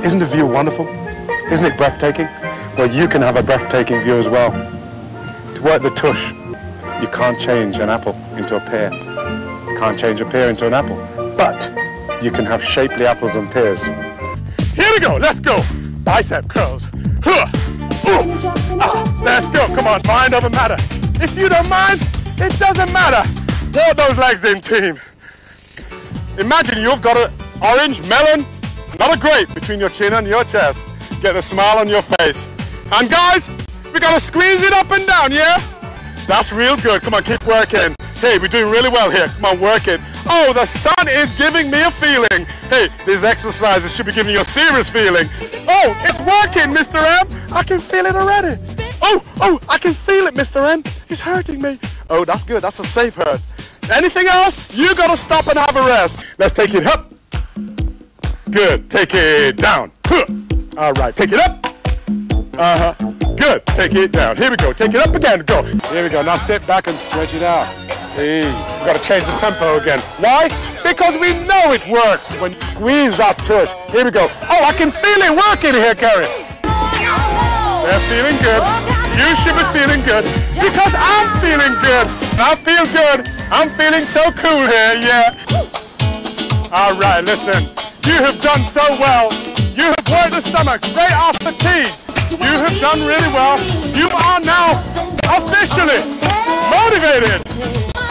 Isn't the view wonderful? Isn't it breathtaking? Well, you can have a breathtaking view as well. To work the tush, you can't change an apple into a pear. You can't change a pear into an apple. But you can have shapely apples and pears. Here we go, let's go. Bicep curls. Huh. Let's go, come on, mind over matter. If you don't mind, it doesn't matter. Walk those legs in, team. Imagine you've got an orange melon, not a grape, between your chin and your chest. Get a smile on your face. And guys, we gotta squeeze it up and down, yeah? That's real good, come on, keep working. Hey, we're doing really well here, come on, work it. Oh, the sun is giving me a feeling. Hey, these exercises should be giving you a serious feeling. Oh, it's working, Mr. M. I can feel it already. Oh, I can feel it, Mr. M. It's hurting me. Oh, that's good, that's a safe hurt. Anything else, you gotta stop and have a rest. Let's take it up. Good, take it down. All right, take it up. Good, take it down. Here we go, take it up again, go. Here we go, now sit back and stretch it out. Hey, we've got to change the tempo again. Why? Because we know it works when you squeeze that tush. Here we go. Oh, I can feel it working here, Carrie. They're feeling good. You should be feeling good because I'm feeling good. I feel good. I'm feeling so cool here, yeah. All right, listen. You have done so well. You have worked the stomach straight off the tee. You have done really well. You are now officially motivated.